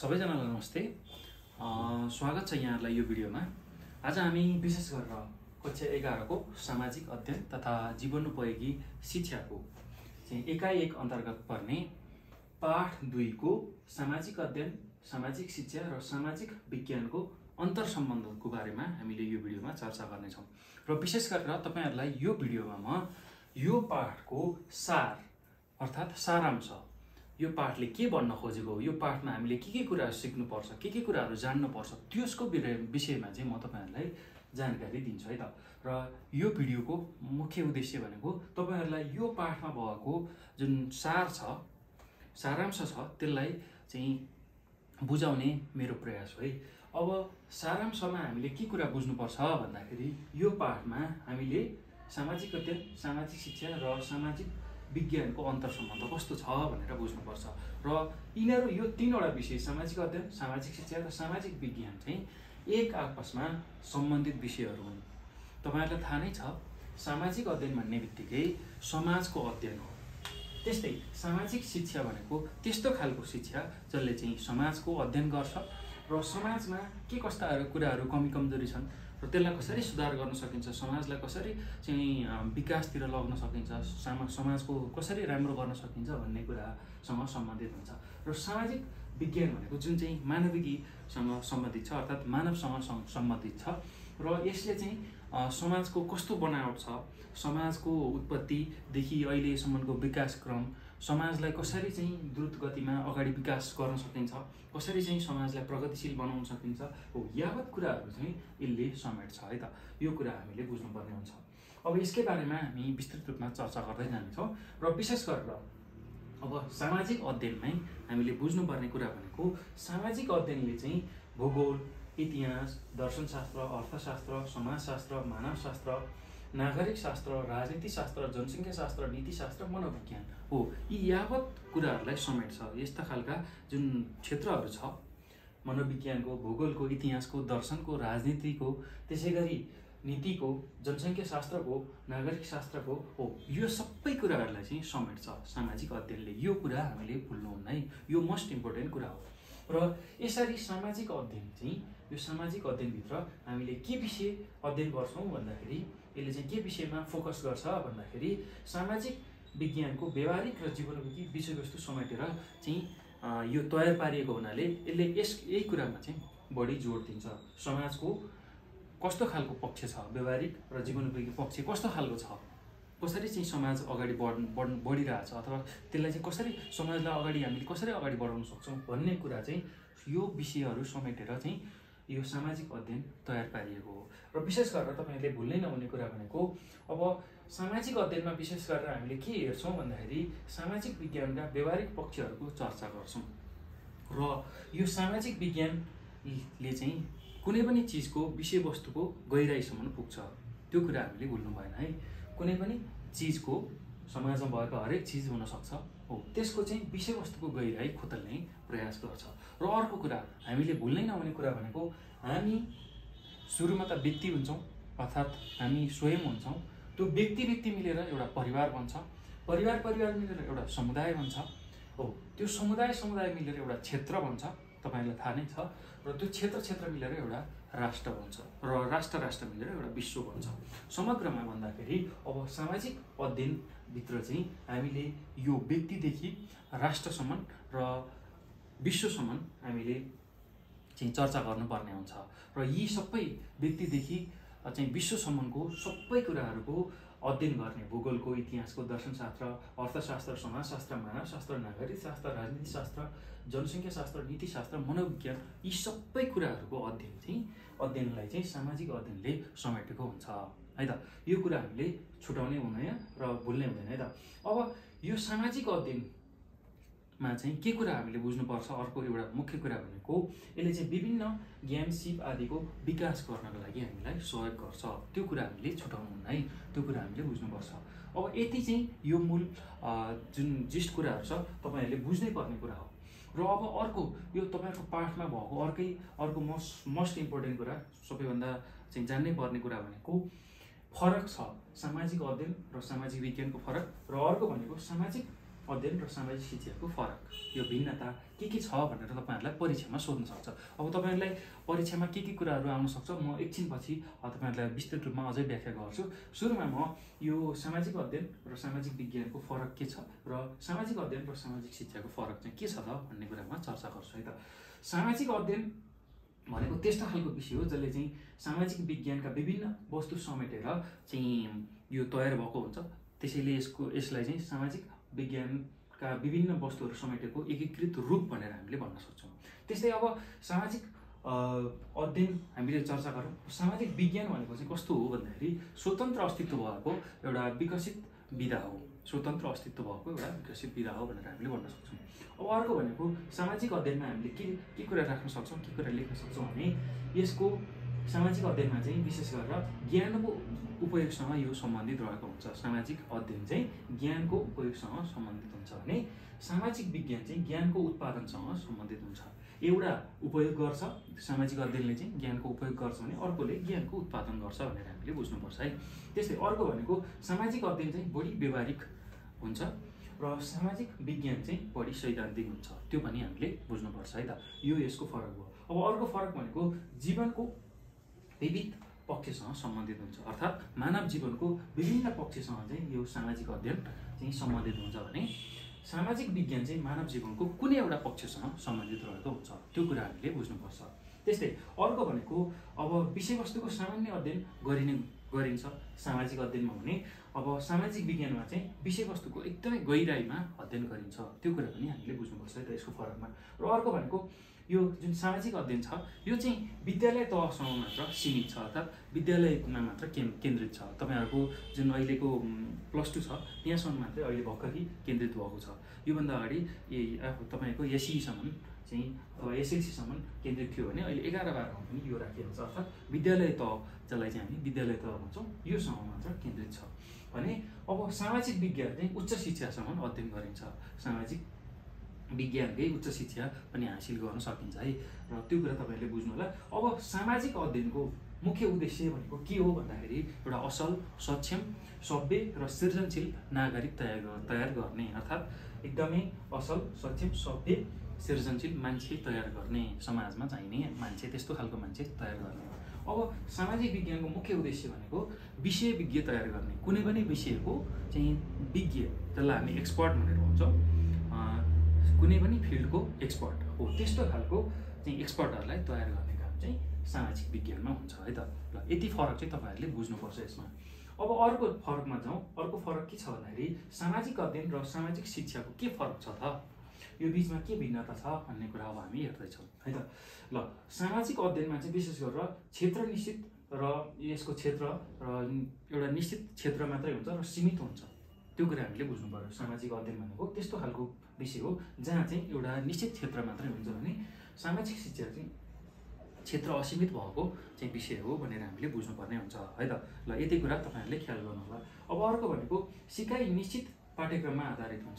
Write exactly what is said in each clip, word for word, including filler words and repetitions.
सबैजनालाई नमस्ते। स्वागत छ यहाँहरूलाई यो भिडियोमा। आज हामी विशेष गरेर कक्षा एघार को सामाजिक अध्ययन तथा जीवनोपयोगी शिक्षाको चाहिँ एकाइ एक अन्तर्गत पर्ने पाठ दुई को सामाजिक अध्ययन, सामाजिक शिक्षा र सामाजिक विज्ञानको अन्तर सम्बन्धको बारेमा हामीले यो भिडियोमा चर्चा गर्नेछौँ। र विशेष गरेर तपाईहरुलाई यो भिडियोमा म यो पाठको सार अर्थात् सारांश, यो पाठले के भन्न खोजेको हो, यो पाठमा हामीले के के कुराहरू सिक्नु पर्छ, के के कुराहरू जान्नु पर्छ, त्यसको विषयमा चाहिँ म तपाईहरुलाई जानकारी दिन्छु है त। र यो भिडियोको मुख्य उद्देश्य भनेको तपाईहरुलाई यो पाठमा भएको जुन सार छ, सारांश छ, त्यसलाई चाहिँ बुझाउने मेरो प्रयास हो है। अब सारांशमा हामीले के कुरा बुझ्नुपर्छ भन्दाखेरि यो पाठमा हामीले सामाजिक अध्ययन, सामाजिक शिक्षा र सामाजिक विज्ञानको अन्तर सम्बन्ध कस्तो छ भनेर बुझ्नुपर्छ। र यिनीहरू यो तीनवटा विषय सामाजिक अध्ययन, सामाजिक शिक्षा र सामाजिक विज्ञान चाहिँ एक आपसमा सम्बन्धित विषयहरू हुन्। तपाईहरुलाई थाहा नै छ, सामाजिक अध्ययन भन्ने बित्तिकै समाजको अध्ययन हो। त्यस्तै सामाजिक शिक्षा भनेको त्यस्तो खालको शिक्षा जसले चाहिँ समाजको अध्ययन गर्छ र समाजमा के कस्ता कुराहरू कमी कमजोरी छन् र त्यसलाई कसरी सुधार गर्न सकिन्छ, समाजलाई कसरी चाहिँ विकासतिर लग्न सकिन्छ, समाजको कसरी राम्रो गर्न सकिन्छ भन्ने कुरासँग सम्बन्धित हुन्छ। र सामाजिक विज्ञान भनेको जुन चाहिँ मानविकीसँग सम्बन्धित छ अर्थात् मानवसँग सम्बन्धित छ र यसले चाहिँ समाजको कस्तो बनावट छ, समाजको उत्पत्तिदेखि अहिलेसम्मको विकास क्रम, समाजलाई कसरी चाहिँ द्रुत गतिमा अगाडि विकास गर्न सकिन्छ, कसरी चाहिँ समाजलाई प्रगतिशील बनाउन सकिन्छ हो, यावत कुराहरू चाहिँ यसले समेट्छ है त। यो कुरा हामीले बुझ्नुपर्ने हुन्छ। अब यसकै बारेमा हामी विस्तृत रूपमा चर्चा गर्दै जानेछौँ। र विशेष गरेर अब सामाजिक अध्ययनमै हामीले बुझ्नुपर्ने कुरा भनेको सामाजिक अध्ययनले चाहिँ भूगोल, इतिहास, दर्शनशास्त्र, अर्थशास्त्र, समाजशास्त्र, मानवशास्त्र, नागरिक शास्त्र, राजनीति शास्त्र, जनसङ्ख्या शास्त्र, नीतिशास्त्र, मनोविज्ञान हो, यी यावत कुराहरूलाई समेट्छ। यस्ता खालका जुन क्षेत्रहरू छ, मनोविज्ञानको, भूगोलको, इतिहासको, दर्शनको, राजनीतिको, त्यसै गरी नीतिको, जनसङ्ख्या शास्त्रको, नागरिक शास्त्रको हो, यो सबै कुराहरूलाई चाहिँ समेट्छ सामाजिक अध्ययनले। यो कुरा हामीले भुल्नुहुन्न है, यो मोस्ट इम्पोर्टेन्ट कुरा हो। र यसरी सामाजिक अध्ययन चाहिँ यो सामाजिक अध्ययनभित्र हामीले के विषय अध्ययन गर्छौँ भन्दाखेरि यसले चाहिँ के विषयमा फोकस गर्छ भन्दाखेरि सामाजिक विज्ञानको व्यवहारिक र जीवनोपयोगी विषयवस्तु समेटेर चाहिँ यो तयार पारिएको हुनाले यसले यस यही कुरामा चाहिँ बढी जोड दिन्छ। समाजको कस्तो खालको पक्ष छ, व्यवहारिक र जीवनोपयोगी पक्ष कस्तो खालको छ, कसरी चाहिँ समाज अगाडि बढ बढिरहेछ अथवा त्यसलाई चाहिँ कसरी समाजलाई अगाडि हामीले कसरी अगाडि बढाउन सक्छौँ भन्ने कुरा चाहिँ यो विषयहरू समेटेर चाहिँ यो सामाजिक अध्ययन तयार पारिएको हो। र विशेष गरेर तपाईहरुले भुल्नै नहुने कुरा भनेको अब सामाजिक अध्ययनमा विशेष गरेर हामीले के हेर्छौँ भन्दाखेरि सामाजिक विज्ञानका व्यवहारिक पक्षहरूको चर्चा गर्छौँ। र यो सामाजिक विज्ञानले चाहिँ कुनै पनि चिजको विषयवस्तुको गहिराइसम्म पुग्छ, त्यो कुरा हामीले भुल्नु भएन है। कुनै पनि चिजको समाजमा भएको हरेक चिज हुन सक्छ हो, त्यसको चाहिँ विषयवस्तुको गहिराई खोतल्ने प्रयास गर्छ। र अर्को कुरा हामीले भुल्नै नहुने कुरा भनेको हामी सुरुमा त व्यक्ति हुन्छौँ अर्थात् हामी स्वयं हुन्छौँ, त्यो व्यक्ति व्यक्ति मिलेर एउटा परिवार बन्छ, परिवार परिवार मिलेर एउटा समुदाय बन्छ हो, त्यो समुदाय समुदाय मिलेर एउटा क्षेत्र बन्छ, तपाईलाई थाहा नै छ। र त्यो क्षेत्र क्षेत्र मिलेर एउटा राष्ट्र बन्छ र राष्ट्र राष्ट्र मिलेर एउटा विश्व बन्छ। समग्रमा भन्दाखेरि अब सामाजिक अध्ययनभित्र चाहिँ हामीले यो व्यक्तिदेखि राष्ट्रसम्म र विश्वसम्म हामीले चाहिँ चर्चा गर्नुपर्ने हुन्छ। र यी सबै व्यक्तिदेखि चाहिँ विश्वसम्मको सबै कुराहरूको अध्ययन गर्ने भूगोलको, इतिहासको, दर्शनशास्त्र, अर्थशास्त्र, समाजशास्त्र, मानवशास्त्र, नागरिक शास्त्र, राजनीति शास्त्र, जनसङ्ख्या शास्त्र, नीतिशास्त्र, मनोविज्ञान, यी सबै कुराहरूको अध्ययन चाहिँ अध्ययनलाई चाहिँ सामाजिक अध्ययनले समेटेको हुन्छ है त। यो कुरा हामीले छुटाउनै हुँदैन र भुल्नै हुँदैन है त। अब यो सामाजिक अध्ययनमा चाहिँ के कुरा हामीले बुझ्नुपर्छ, अर्को एउटा मुख्य कुरा भनेको यसले चाहिँ विभिन्न ज्ञान, सिप आदिको विकास गर्नको लागि हामीलाई सहयोग गर्छ। त्यो कुरा हामीले छुटाउनु हुन्न है, त्यो कुरा हामीले बुझ्नुपर्छ। अब यति चाहिँ यो मूल जुन जिस्ट कुराहरू छ तपाईहरुले बुझ्नै पर्ने कुरा हो। र अब अर्को यो तपाईहरुको पाठमा भएको अर्कै अर्को मोस्ट मोस्ट इम्पोर्टेन्ट कुरा, सबैभन्दा चाहिँ जान्नै पर्ने कुरा भनेको फरक छ सामाजिक अध्ययन र सामाजिक विज्ञानको फरक। र अर्को भनेको सामाजिक अध्ययन र सामाजिक शिक्षाको फरक, यो भिन्नता के के छ भनेर तपाईँहरूलाई परीक्षामा सोध्न सक्छ। अब तपाईँहरूलाई परीक्षामा के के कुराहरू आउन सक्छ म एकछिनपछि तपाईँहरूलाई विस्तृत रूपमा अझै व्याख्या गर्छु। सुरुमा म यो सामाजिक अध्ययन र सामाजिक विज्ञानको फरक के छ र सामाजिक अध्ययन र सामाजिक शिक्षाको फरक चाहिँ के छ त भन्ने कुरामा चर्चा गर्छु है त। सामाजिक अध्ययन भनेको त्यस्तो खालको विषय हो जसले चाहिँ सामाजिक विज्ञानका विभिन्न वस्तु समेटेर चाहिँ यो तयार भएको हुन्छ। त्यसैले यसको यसलाई चाहिँ सामाजिक विज्ञानका विभिन्न वस्तुहरू समेटेको एकीकृत रूप भनेर हामीले भन्न सक्छौँ। त्यस्तै अब सामाजिक अध्ययन हामीले चर्चा गरौँ। सामाजिक विज्ञान भनेको चाहिँ कस्तो हो भन्दाखेरि स्वतन्त्र अस्तित्व भएको एउटा विकसित विधा हो, स्वतन्त्र अस्तित्व भएको एउटा विकसित विधा हो भनेर हामीले भन्न सक्छौँ। अब अर्को भनेको सामाजिक अध्ययनमा हामीले के के कुरा राख्न सक्छौँ, के कुरा लेख्न सक्छौँ भने यसको सामाजिक अध्ययनमा चाहिँ विशेष गरेर ज्ञानको उपयोगसँग यो सम्बन्धित रहेको हुन्छ। सामाजिक अध्ययन चाहिँ ज्ञानको उपयोगसँग सम्बन्धित हुन्छ भने सामाजिक विज्ञान चाहिँ ज्ञानको उत्पादनसँग सम्बन्धित हुन्छ। एउटा उपयोग गर्छ, सामाजिक अध्ययनले चाहिँ ज्ञानको उपयोग गर्छ भने अर्कोले ज्ञानको उत्पादन गर्छ भनेर हामीले बुझ्नुपर्छ है। त्यस्तै अर्को भनेको सामाजिक अध्ययन चाहिँ बढी व्यवहारिक हुन्छ र सामाजिक विज्ञान चाहिँ बढी सैद्धान्तिक हुन्छ, त्यो पनि हामीले बुझ्नुपर्छ है त। यो यसको फरक हो। अब अर्को फरक भनेको जीवनको विविध पक्षसँग सम्बन्धित हुन्छ, अर्थात् मानव जीवनको विभिन्न पक्षसँग चाहिँ यो सामाजिक अध्ययन चाहिँ सम्बन्धित हुन्छ भने सामाजिक विज्ञान चाहिँ मानव जीवनको कुनै एउटा पक्षसँग सम्बन्धित रहेको हुन्छ, त्यो कुरा हामीले बुझ्नुपर्छ। त्यस्तै अर्को भनेको अब विषयवस्तुको सामान्य अध्ययन गरिने गरिन्छ सामाजिक अध्ययनमा भने अब सामाजिक विज्ञानमा चाहिँ विषयवस्तुको एकदमै गहिराइमा अध्ययन गरिन्छ, त्यो कुरा पनि हामीले बुझ्नुपर्छ है त यसको फरकमा। र अर्को भनेको यो जुन सामाजिक अध्ययन छ यो चाहिँ विद्यालय तहसम्म मात्र सीमित छ, अर्थात् विद्यालयमा मात्र केन्द्रित छ। तपाईँहरूको जुन अहिलेको प्लस टू छ यहाँसम्म मात्रै अहिले भर्खरै केन्द्रित भएको छ। योभन्दा अगाडि तपाईँको एसईसम्म चाहिँ अथवा एसएलसीसम्म केन्द्रित थियो भने अहिले एघार बाह्रमा पनि यो राखिएको छ, अर्थात् विद्यालय तह जसलाई चाहिँ हामी विद्यालय तह भन्छौँ योसँग मात्र केन्द्रित छ भने अब सामाजिक विज्ञान चाहिँ उच्च शिक्षासम्म अध्ययन गरिन्छ। सामाजिक विज्ञानकै उच्च शिक्षा पनि हासिल गर्न सकिन्छ है र त्यो कुरा तपाईँहरूले बुझ्नु होला। अब सामाजिक अध्ययनको मुख्य उद्देश्य भनेको के हो भन्दाखेरि एउटा असल, सक्षम, सभ्य र सृजनशील नागरिक तयार तयार गर्ने, अर्थात् एकदमै असल, सक्षम, सभ्य, सृजनशील मान्छे तयार गर्ने, समाजमा चाहिने मान्छे त्यस्तो खालको मान्छे तयार गर्ने। अब सामाजिक विज्ञानको मुख्य उद्देश्य भनेको विषय विज्ञ तयार गर्ने, कुनै पनि विषयको चाहिँ विज्ञ जसलाई हामी एक्सपर्ट भनेर भन्छौँ, कुनै पनि फिल्डको एक्सपर्ट हो त्यस्तो खालको चाहिँ एक्सपर्टहरूलाई तयार गर्ने काम चाहिँ सामाजिक विज्ञानमा हुन्छ है त। ल यति फरक चाहिँ तपाईँहरूले बुझ्नुपर्छ यसमा। अब अर्को फरकमा जाउँ। अर्को फरक के छ भन्दाखेरि सामाजिक अध्ययन र सामाजिक शिक्षाको के फरक छ त, यो बिचमा के भिन्नता छ भन्ने कुरा अब हामी हेर्दैछौँ है त। ल सामाजिक अध्ययनमा चाहिँ विशेष गरेर क्षेत्र निश्चित र यसको क्षेत्र र एउटा निश्चित क्षेत्र मात्रै हुन्छ र सीमित हुन्छ, त्यो कुरा हामीले बुझ्नु पर्यो। सामाजिक अध्ययन भनेको त्यस्तो खालको विषय हो जहाँ चाहिँ एउटा निश्चित क्षेत्र मात्रै हुन्छ भने सामाजिक शिक्षा चाहिँ क्षेत्र असीमित भएको चाहिँ विषय हो भनेर हामीले बुझ्नुपर्ने हुन्छ है त। ल यति कुरा तपाईँहरूले ख्याल गर्नु होला। अब अर्को भनेको सिकाइ निश्चित पाठ्यक्रममा आधारित हुन्छ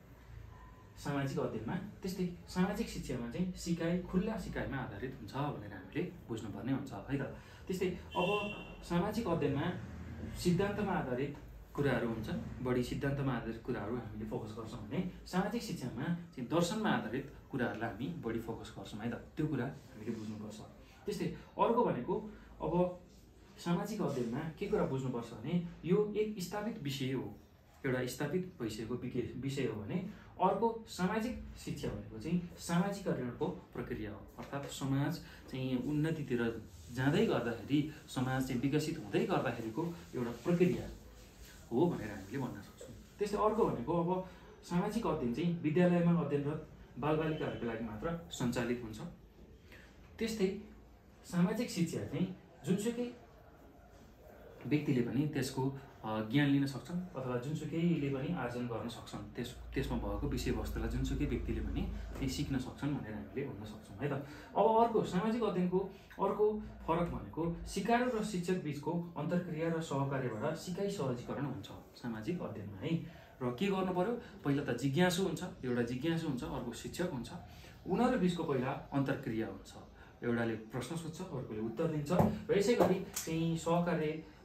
सामाजिक अध्ययनमा, त्यस्तै सामाजिक शिक्षामा चाहिँ सिकाइ खुल्ला सिकाइमा आधारित हुन्छ भनेर हामीले बुझ्नुपर्ने हुन्छ है त। त्यस्तै अब सामाजिक अध्ययनमा सिद्धान्तमा आधारित कुराहरू हुन्छन्, बढी सिद्धान्तमा आधारित कुराहरू हामीले फोकस गर्छौँ भने सामाजिक शिक्षामा चाहिँ दर्शनमा आधारित कुराहरूलाई हामी बढी फोकस गर्छौँ है त, त्यो कुरा हामीले बुझ्नुपर्छ। त्यस्तै अर्को भनेको अब सामाजिक अध्ययनमा के कुरा बुझ्नुपर्छ भने यो एक स्थापित विषय हो, एउटा स्थापित भइसकेको विषय हो भने अर्को सामाजिक शिक्षा भनेको चाहिँ सामाजिकरणको प्रक्रिया हो, अर्थात् समाज चाहिँ उन्नतितिर जाँदै गर्दाखेरि समाज चाहिँ विकसित हुँदै गर्दाखेरिको एउटा प्रक्रिया हो भनेर हामीले भन्न सक्छौँ। त्यस्तै अर्को भनेको अब सामाजिक अध्ययन चाहिँ विद्यालयमा अध्ययनरत बालबालिकाहरूको लागि मात्र सञ्चालित हुन्छ। त्यस्तै सामाजिक शिक्षा चाहिँ जुनसुकै व्यक्तिले पनि त्यसको ज्ञान लिन सक्छन् अथवा जुनसुकैले पनि आर्जन गर्न सक्छन्, त्यस त्यसमा भएको विषयवस्तुलाई जुनसुकै व्यक्तिले पनि त्यही सिक्न सक्छन् भनेर हामीले भन्न सक्छौँ है त। अब अर्को सामाजिक अध्ययनको अर्को फरक भनेको सिकारू र शिक्षक बीचको अन्तर्क्रिया र सहकार्यबाट सिकाइ सहजीकरण हुन्छ सामाजिक अध्ययनमा है। र के गर्नु पर्यो, पहिला त जिज्ञासु हुन्छ, एउटा जिज्ञासु हुन्छ, अर्को शिक्षक हुन्छ, उनीहरू बिचको पहिला अन्तर्क्रिया हुन्छ, एउटाले प्रश्न सोध्छ अर्कोले उत्तर दिन्छ र यसै गरी चाहिँ सहकार्य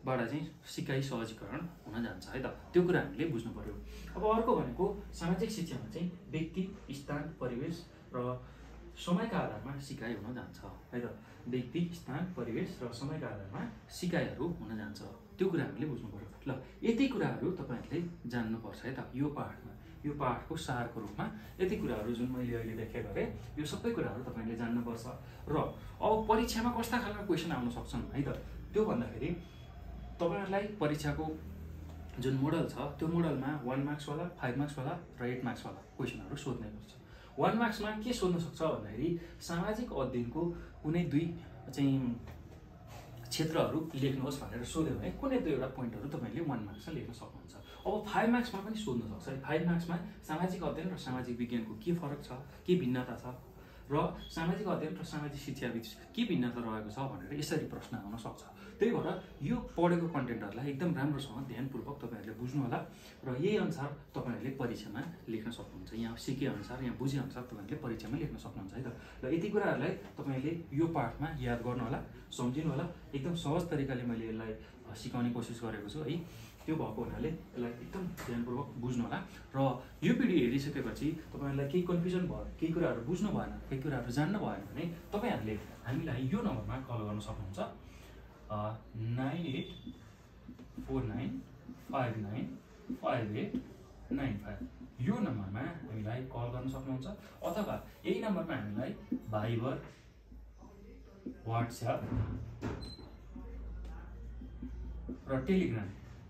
बाट चाहिँ सिकाइ सहजीकरण हुन जान्छ है त। त्यो कुरा हामीले बुझ्नु पर्यो। अब अर्को भनेको सामाजिक शिक्षामा चाहिँ व्यक्ति, स्थान, परिवेश र समयका आधारमा सिकाइ हुन जान्छ है त। व्यक्ति, स्थान, परिवेश र समयका आधारमा सिकाइहरू हुन जान्छ, त्यो कुरा हामीले बुझ्नु पर्यो। ल यति कुराहरू तपाईँहरूले जान्नुपर्छ है त यो पाठमा। यो पाठको सारको रूपमा यति कुराहरू जुन मैले अहिले व्याख्या गरेँ यो सबै कुराहरू तपाईँले जान्नुपर्छ। र अब परीक्षामा कस्ता खालका क्वेसन आउन सक्छन् है त, त्यो भन्दाखेरि तपाईँहरूलाई परीक्षाको जुन मोडल छ त्यो मोडलमा वान मार्क्सवाला, फाइभ मार्क्सवाला र एट मार्क्सवाला क्वेसनहरू सोध्ने गर्छ। वान मार्क्समा के सोध्न सक्छ भन्दाखेरि सामाजिक अध्ययनको कुनै दुई चाहिँ क्षेत्रहरू लेख्नुहोस् भनेर सोध्यो भने कुनै दुईवटा पोइन्टहरू तपाईँले वान मार्क्समा लेख्न सक्नुहुन्छ। अब फाइभ मार्क्समा पनि सोध्न सक्छ। फाइभ मार्क्समा सामाजिक अध्ययन र सामाजिक विज्ञानको के फरक छ, के भिन्नता छ र सामाजिक अध्ययन र सामाजिक शिक्षाबीच के भिन्नता रहेको छ भनेर यसरी प्रश्न आउन सक्छ। त्यही भएर यो पढेको कन्टेन्टहरूलाई एकदम राम्रोसँग ध्यानपूर्वक तपाईँहरूले बुझ्नु होला र यही अनुसार तपाईँहरूले परीक्षामा लेख्न सक्नुहुन्छ। यहाँ सिके अनुसार, यहाँ बुझे अनुसार तपाईँहरूले परीक्षामा लेख्न सक्नुहुन्छ है त। र यति कुराहरूलाई तपाईँले यो पाठमा याद गर्नु होला, सम्झिनु होला। एकदम सहज तरिकाले मैले यसलाई सिकाउने कोसिस गरेको छु है। त्यो भएको हुनाले यसलाई एकदम ध्यानपूर्वक बुझ्नु होला। र यो भिडियो हेरिसकेपछि तपाईँहरूलाई केही कन्फ्युजन भयो, केही कुराहरू बुझ्नु भएन, केही कुराहरू जान्नु भएन भने तपाईँहरूले हामीलाई यो नम्बरमा कल गर्न सक्नुहुन्छ, nine eight four nine five nine five eight nine five. यो नम्बरमा हामीलाई कल गर्न सक्नुहुन्छ अथवा यही नम्बरमा हामीलाई भाइबर, वाट्सएप र टेलिग्राम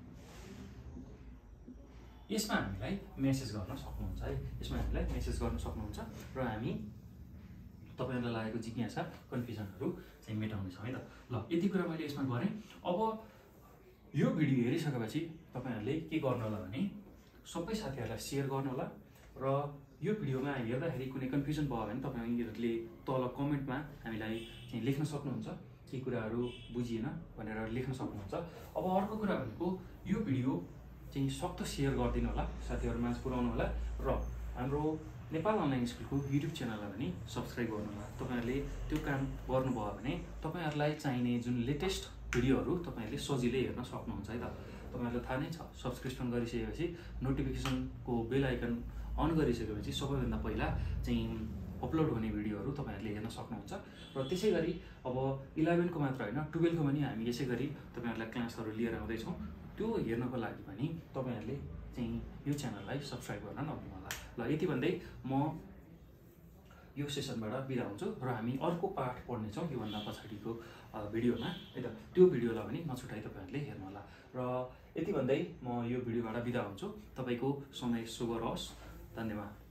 यसमा हामीलाई मेसेज गर्न सक्नुहुन्छ है। यसमा हामीलाई मेसेज गर्न सक्नुहुन्छ र हामी तपाईँहरूलाई लागेको जिज्ञासा, कन्फ्युजनहरू चाहिँ मेटाउनेछौँ है त। ल यति कुरा मैले यसमा गरेँ। अब यो भिडियो हेरिसकेपछि तपाईँहरूले के गर्नु होला भने सबै साथीहरूलाई सेयर गर्नु होला र यो भिडियोमा हेर्दाखेरि कुनै कन्फ्युजन भयो भने तपाईँहरूले तल कमेन्टमा हामीलाई चाहिँ लेख्न सक्नुहुन्छ, के कुराहरू बुझिएन भनेर लेख्न सक्नुहुन्छ। अब अर्को कुरा भनेको यो भिडियो चाहिँ सक्दो सेयर गरिदिनु होला, साथीहरूमा पुर्याउनु होला र हाम्रो नेपाल अनलाइन स्कुलको युट्युब च्यानललाई पनि सब्सक्राइब गर्नु होला। तपाईँहरूले त्यो काम गर्नुभयो भने तपाईँहरूलाई चाहिने जुन लेटेस्ट भिडियोहरू तपाईँहरूले सजिलै हेर्न सक्नुहुन्छ है त। तपाईँहरूलाई थाहा नै छ, सब्सक्रिप्सन गरिसकेपछि नोटिफिकेसनको बेल आइकन अन गरिसकेपछि सबैभन्दा पहिला चाहिँ अपलोड हुने भिडियोहरू तपाईँहरूले हेर्न सक्नुहुन्छ। र त्यसै गरी अब इलेभेनको मात्र होइन, टुवेल्भको पनि हामी यसै गरी तपाईँहरूलाई क्लासहरू लिएर आउँदैछौँ। त्यो हेर्नको लागि पनि तपाईँहरूले चाहिँ यो च्यानललाई सब्सक्राइब गर्न नभुल्नु होला। ल यति भन्दै म यो सेसनबाट बिदा हुन्छु र हामी अर्को पाठ पढ्नेछौँ योभन्दा पछाडिको भिडियोमा है त। त्यो भिडियोलाई पनि नछुटाइ तपाईँहरूले हेर्नु होला। र यति भन्दै म यो भिडियोबाट बिदा हुन्छु। तपाईँको समय शुभ रहोस्। धन्यवाद।